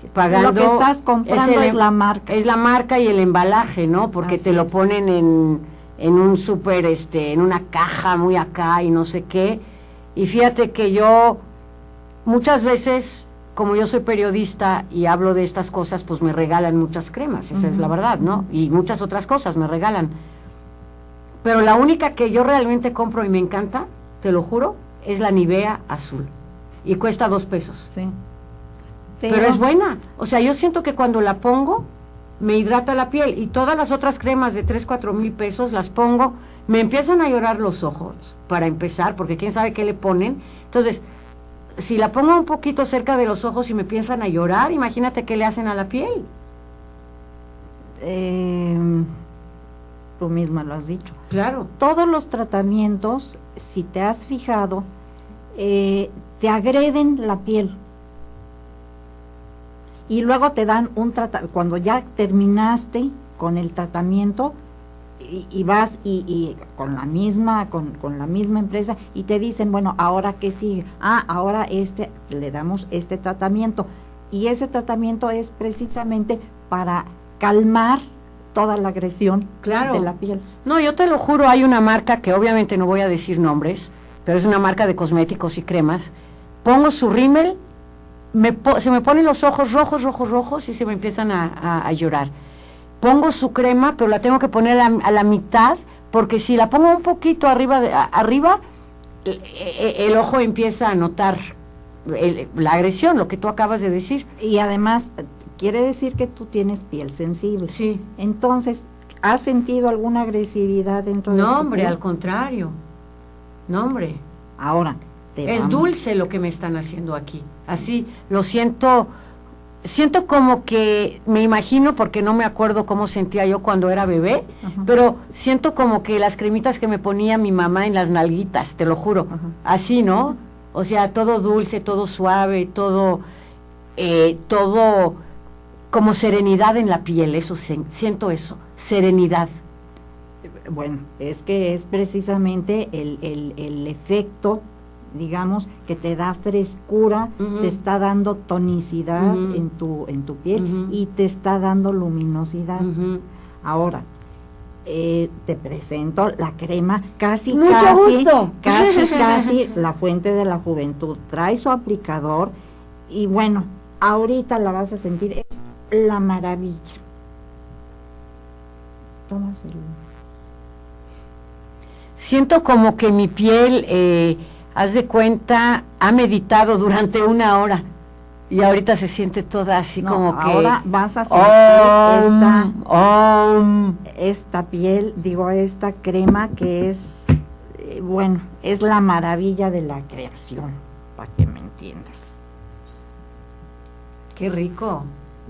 pagando. Lo que estás comprando es la marca. Es la marca y el embalaje, ¿no? Porque Así te lo es. ponen en un súper, en una caja muy acá y no sé qué. Y fíjate que yo muchas veces, como yo soy periodista y hablo de estas cosas, pues me regalan muchas cremas, esa es la verdad, ¿no? Y muchas otras cosas me regalan. Pero la única que yo realmente compro y me encanta, te lo juro, es la Nivea azul. Y cuesta 2 pesos. Sí. Pero es buena. O sea, yo siento que cuando la pongo, me hidrata la piel. Y todas las otras cremas de 3, 4 mil pesos las pongo, me empiezan a llorar los ojos, para empezar, porque quién sabe qué le ponen. Entonces, si la pongo un poquito cerca de los ojos y me empiezan a llorar, imagínate qué le hacen a la piel. Tú misma lo has dicho. Claro. Todos los tratamientos, si te has fijado, te agreden la piel. Y luego te dan un tratamiento, cuando ya terminaste con el tratamiento, y vas y con la misma empresa, y te dicen, bueno, ¿ahora qué sigue? Ahora le damos este tratamiento. Y ese tratamiento es precisamente para calmar toda la agresión Claro. de la piel. No, yo te lo juro, hay una marca que obviamente no voy a decir nombres, pero es una marca de cosméticos y cremas. Pongo su rímel, se me ponen los ojos rojos y se me empiezan a llorar. Pongo su crema, pero la tengo que poner a la mitad, porque si la pongo un poquito arriba, el ojo empieza a notar la agresión, lo que tú acabas de decir. Y además, quiere decir que tú tienes piel sensible. Sí. Entonces, ¿has sentido alguna agresividad dentro de tu No, hombre, piel? al contrario. No, hombre. Ahora, Es dulce lo que me están haciendo aquí. Así, lo siento como que, me imagino, porque no me acuerdo cómo sentía yo cuando era bebé, pero siento como que las cremitas que me ponía mi mamá en las nalguitas, te lo juro. Así, ¿no? O sea, todo dulce, todo suave, todo como serenidad en la piel, eso siento eso, serenidad. Bueno, es que es precisamente el efecto, digamos, que te da frescura, te está dando tonicidad en tu piel y te está dando luminosidad. Ahora, te presento la crema casi la fuente de la juventud. Trae su aplicador y bueno, ahorita la vas a sentir, es la maravilla. Tomas Siento como que mi piel, haz de cuenta, ha meditado durante 1 hora y ahorita se siente toda así como que... Ahora vas a sentir esta piel, esta crema que es, bueno, es la maravilla de la creación, para que me entiendas. ¡Qué rico!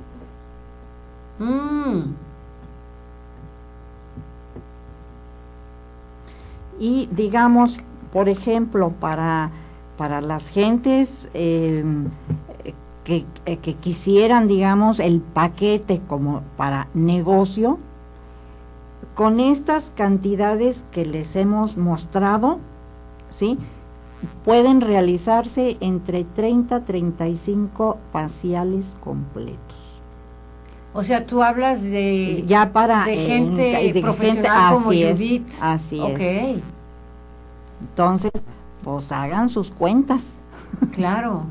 Y digamos, por ejemplo, para las gentes que quisieran, digamos, el paquete como para negocio, con estas cantidades que les hemos mostrado, ¿sí?, pueden realizarse entre 30 a 35 faciales completos. O sea, tú hablas de ya para de gente profesional como Judith. Así es. Ok. Entonces, pues hagan sus cuentas. Claro.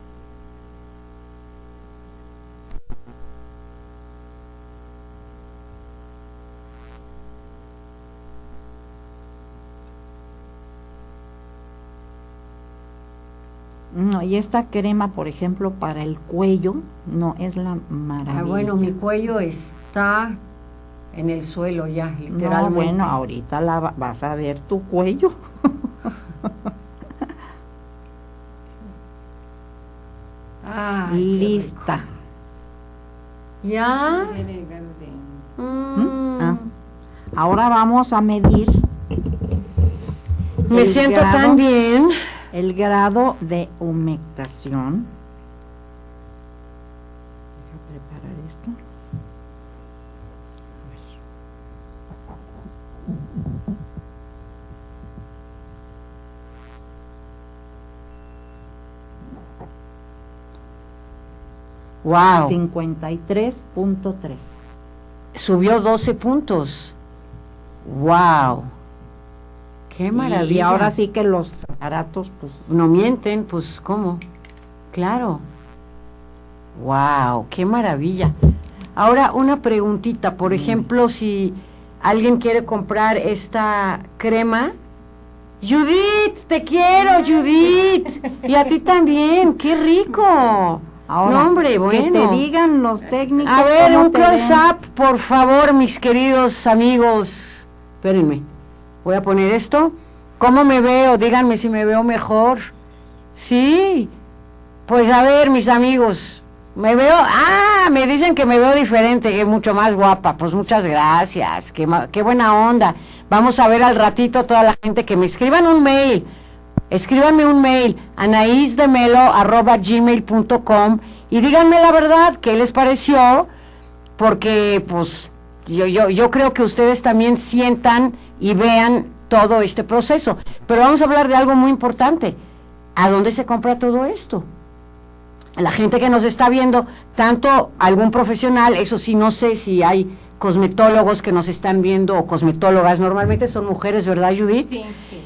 No, y esta crema, por ejemplo, para el cuello, no, es la maravilla. Bueno, mi cuello está en el suelo ya, literalmente. No, bueno, ahorita vas a ver tu cuello. Ay, lista. ¿Ya? Ahora vamos a medir. Me siento tan bien. El grado de humectación. Voy a preparar esto. Wow. 53.3. Subió 12 puntos. Wow. Qué maravilla. Y ahora sí que los aparatos, pues... No mienten, pues, ¿cómo? Claro. Wow, qué maravilla. Ahora, una preguntita, por ejemplo, si alguien quiere comprar esta crema. Judith, te quiero, Judith. Y a ti también, qué rico. Ahora, no, hombre, bueno. que te digan los técnicos. A ver, cómo un te ven. close-up, por favor, mis queridos amigos. Espérenme, voy a poner esto. ¿Cómo me veo? Díganme si me veo mejor. Sí, pues a ver, mis amigos, me veo, me dicen que me veo diferente, que mucho más guapa. Pues muchas gracias, qué buena onda. Vamos a ver al ratito toda la gente que me escriban un mail. Escríbanme un mail, anaisdemelo@gmail.com, y díganme la verdad, qué les pareció, porque pues yo creo que ustedes también sientan y vean todo este proceso. Pero vamos a hablar de algo muy importante. ¿A dónde se compra todo esto? La gente que nos está viendo, tanto algún profesional, eso sí, no sé si hay cosmetólogos que nos están viendo, o cosmetólogas, normalmente son mujeres, ¿verdad, Judith? Sí, sí.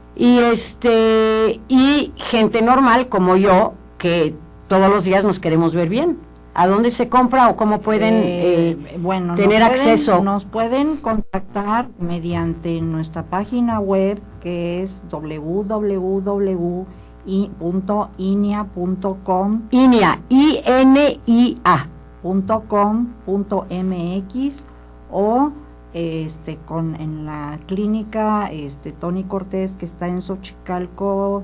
Y gente normal como yo, que todos los días nos queremos ver bien. ¿A dónde se compra o cómo pueden bueno, tener acceso? Nos pueden contactar mediante nuestra página web, que es www.inia.com. INIA, INIA. .com.mx, o en la clínica Tony Cortés, que está en Xochicalco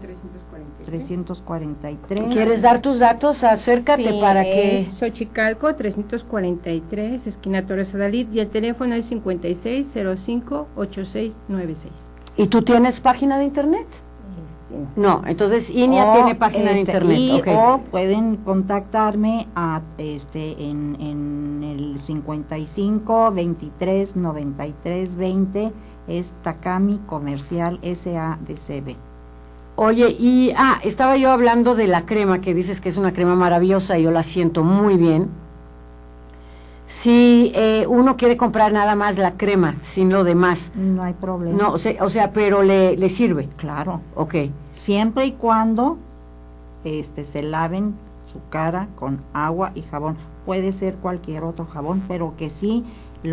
343. ¿Quieres dar tus datos? Acércate Sí, para que... Xochicalco 343, esquina Torres Adalid, y el teléfono es 5605-8696. ¿Y tú tienes página de internet? No, entonces INIA tiene página de internet. O pueden contactarme en el 55 23 93 20, es Takami Comercial SADCB. Oye, y estaba yo hablando de la crema, que dices que es una crema maravillosa, y yo la siento muy bien. Si uno quiere comprar nada más la crema, sin lo demás, no hay problema. no, o sea, pero le sirve. Claro. Ok. Siempre y cuando se laven su cara con agua y jabón. Puede ser cualquier otro jabón, pero que sí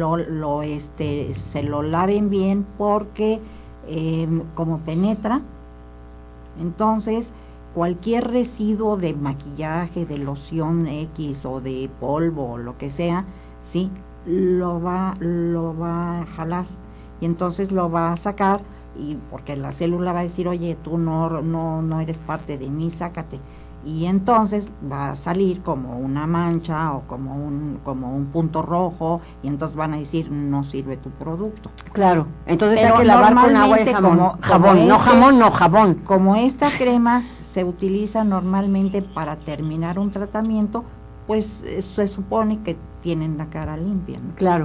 se lo laven bien, porque como penetra, entonces cualquier residuo de maquillaje, de loción X o de polvo o lo que sea, sí, lo va a jalar, y entonces lo va a sacar, y porque la célula va a decir, oye, tú no eres parte de mí, sácate, y entonces va a salir como una mancha o como un punto rojo, y entonces van a decir, no sirve tu producto. Claro, entonces Pero hay que lavar con agua y normalmente jabón. Como esta crema se utiliza normalmente para terminar un tratamiento, pues se supone que tienen la cara limpia, ¿no? Claro.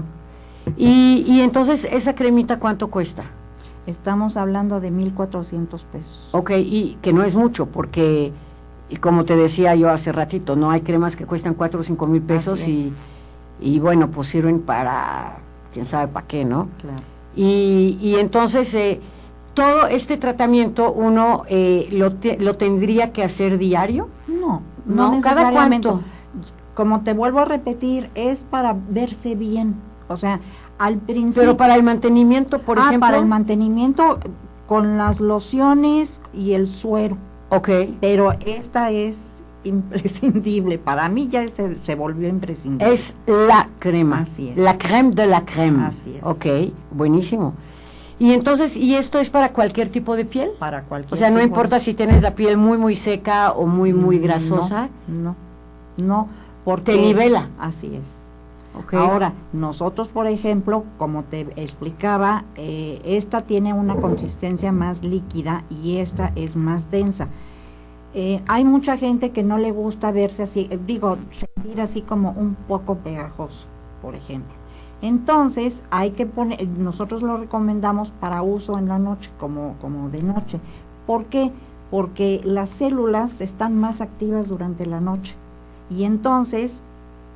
Y entonces, ¿esa cremita cuánto cuesta? Estamos hablando de 1,400 pesos. Ok, y que no es mucho, porque, y como te decía yo hace ratito, no hay cremas que cuestan 4 o 5 mil pesos, y bueno, pues sirven para, quién sabe para qué, ¿no? Claro. Y entonces, todo este tratamiento uno lo tendría que hacer diario. No ¿Cada necesariamente. cuánto? Como te vuelvo a repetir, es para verse bien, o sea, al principio. Pero para el mantenimiento, por ejemplo. Para el mantenimiento, con las lociones y el suero. Ok. Pero esta es imprescindible, para mí ya se volvió imprescindible. Es la crema. Así es. La crème de la crème. Así es. Ok, buenísimo. Y entonces, ¿y esto es para cualquier tipo de piel? Para cualquier O sea, no tipo importa si tienes la piel muy, muy seca o muy, muy grasosa. No, porque Te nivela. Así es. Okay. Ahora, nosotros, por ejemplo, como te explicaba, esta tiene una consistencia más líquida y esta es más densa. Hay mucha gente que no le gusta verse así, sentir así como un poco pegajoso, por ejemplo. Entonces, hay que poner, nosotros lo recomendamos para uso en la noche, como de noche. ¿Por qué? Porque las células están más activas durante la noche, y entonces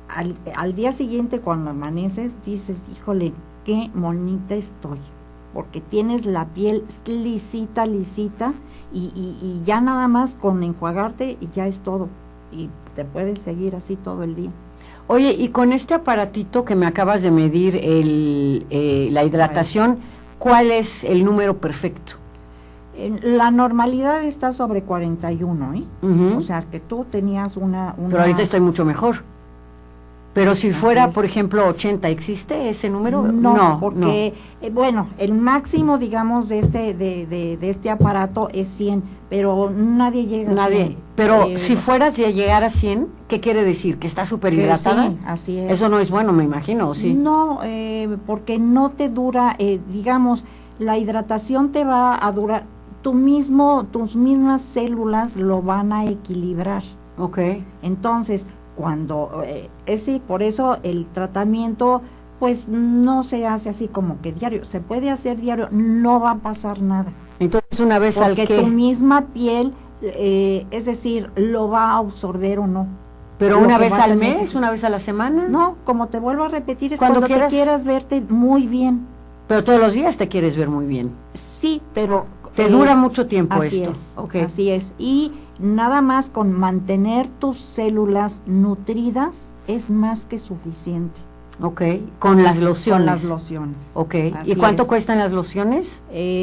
al día siguiente cuando amaneces dices, híjole, qué bonita estoy, porque tienes la piel lisita, y ya nada más con enjuagarte y ya es todo, y te puedes seguir así todo el día. Oye, y con este aparatito que me acabas de medir la hidratación, ¿cuál es el número perfecto? La normalidad está sobre 41, ¿eh? Ujú. O sea, que tú tenías una... Pero ahorita estoy mucho mejor. Pero si fuera, es. por ejemplo, 80, ¿existe ese número? No, porque, bueno, el máximo, digamos, de este aparato es 100, pero nadie llega a 100. Pero si fueras a llegar a 100, ¿qué quiere decir? ¿Que está súper hidratada? Sí, así es. Eso no es bueno, me imagino, ¿o sí? No, porque no te dura, digamos, la hidratación te va a durar, tus mismas células lo van a equilibrar. Ok. Entonces, cuando, sí, por eso el tratamiento, pues no se hace así como que diario, se puede hacer diario, no va a pasar nada. Entonces una vez porque al que... tu misma piel, es decir, lo va a absorber o no. Pero Lo una que vez vas a al mes, necesitar. una vez a la semana. No, como te vuelvo a repetir, es Cuando cuando quieras. te quieras verte muy bien. Pero todos los días te quieres ver muy bien. Sí, pero... Te dura mucho tiempo así esto. es, Okay. así es. Y nada más con mantener tus células nutridas es más que suficiente. Ok, con las lociones. Con las lociones. Ok, Así ¿y cuánto es. cuestan las lociones?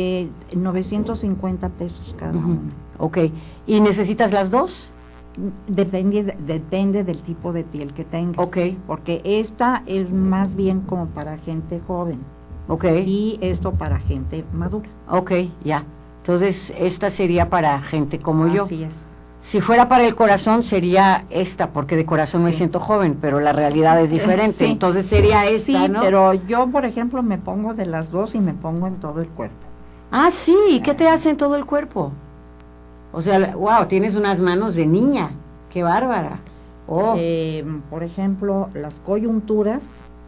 950 pesos cada Ujú. una. Ok, ¿y necesitas las dos? Depende del tipo de piel que tengas. Ok. Porque esta es más bien como para gente joven Ok, y esto para gente madura. ok, ya. Entonces, esta sería para gente como yo. Así es. Si fuera para el corazón, sería esta, porque de corazón me Sí. siento joven, pero la realidad es diferente. Sí. Entonces sería esta, Sí, ¿no? pero yo, por ejemplo, me pongo de las dos y me pongo en todo el cuerpo. Ah, sí, ¿qué te hace en todo el cuerpo? O sea, wow, tienes unas manos de niña, qué bárbara. Oh, Por ejemplo, las coyunturas,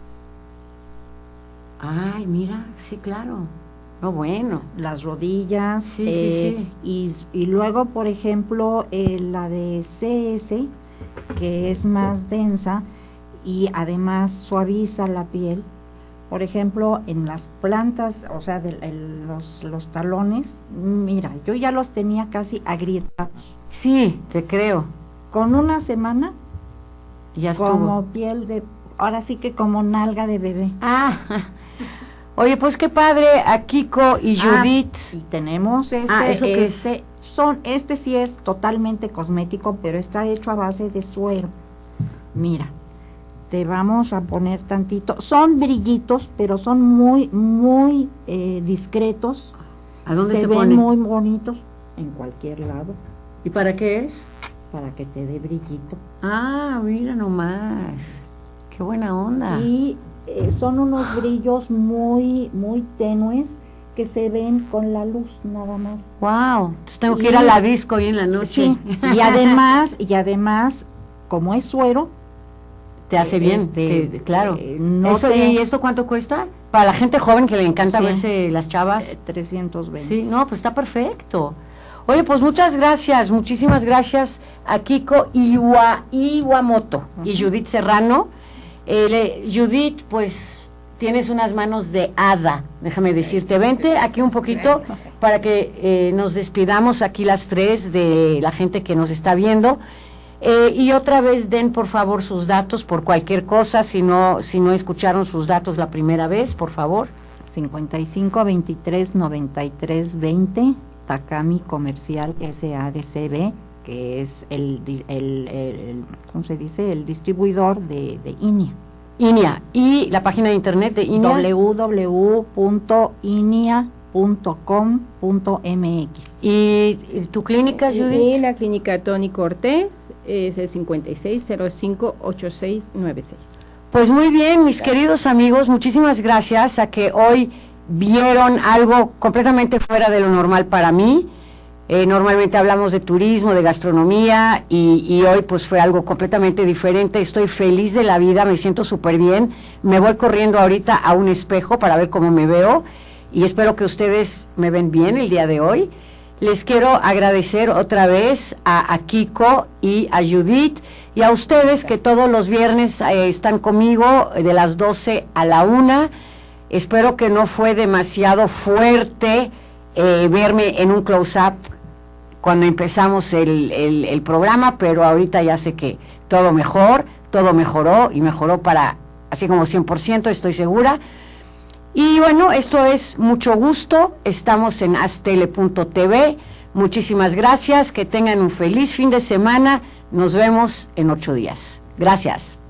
ay, mira, sí, claro. No, bueno. las rodillas, Sí, sí, y luego, por ejemplo, la de CS, que es más densa y además suaviza la piel. Por ejemplo, en las plantas, o sea, los talones, mira, yo ya los tenía casi agrietados. Sí, te creo. Con una semana, Ya estuvo. como piel de, ahora sí que como nalga de bebé. Ah, oye, pues qué padre, a Kiko y Judith. Y tenemos ¿eso qué es? este sí es totalmente cosmético, pero está hecho a base de suero. Mira, te vamos a poner tantito, son brillitos, pero son muy discretos. ¿A dónde se ven pone? muy bonitos en cualquier lado, ¿Y para qué es? para que te dé brillito. Ah, mira nomás. Qué buena onda. Y son unos brillos muy tenues que se ven con la luz nada más. Wow, entonces tengo que Y- ir a la disco hoy en la noche. Sí, y además, como es suero, Te hace bien, claro. ¿Y esto cuánto cuesta? Para la gente joven que le encanta Sí. verse las chavas. 320. Sí, no, pues está perfecto. Oye, pues muchas gracias, muchísimas gracias a Kiko Iwamoto y Ujú. Judith Serrano. Judith, pues tienes unas manos de hada, déjame decirte. Vente aquí un poquito para que nos despidamos aquí las tres de la gente que nos está viendo. Y otra vez den por favor sus datos por cualquier cosa, si no escucharon sus datos la primera vez, por favor. 55 23 93 20, Takami Comercial SADCB, que es ¿cómo se dice? El distribuidor de INIA. INIA, y la página de internet de INIA. www.inia.com.mx. ¿Y tu clínica, Y Judith? la clínica Tony Cortés es el 5605-8696. Pues muy bien, mis queridos amigos, muchísimas gracias a que hoy vieron algo completamente fuera de lo normal para mí. Normalmente hablamos de turismo, de gastronomía y hoy pues fue algo completamente diferente. Estoy feliz de la vida, me siento súper bien. Me voy corriendo ahorita a un espejo para ver cómo me veo y espero que ustedes me ven bien el día de hoy. Les quiero agradecer otra vez a Kiko y a Judith. y a ustedes que todos los viernes están conmigo de las 12 a la 1. Espero que no fue demasiado fuerte verme en un close-up cuando empezamos el programa, pero ahorita ya sé que todo mejoró y mejoró para, así como 100%, estoy segura. Y bueno, esto es Mucho Gusto, estamos en aztele.tv. Muchísimas gracias, que tengan un feliz fin de semana, nos vemos en 8 días. Gracias.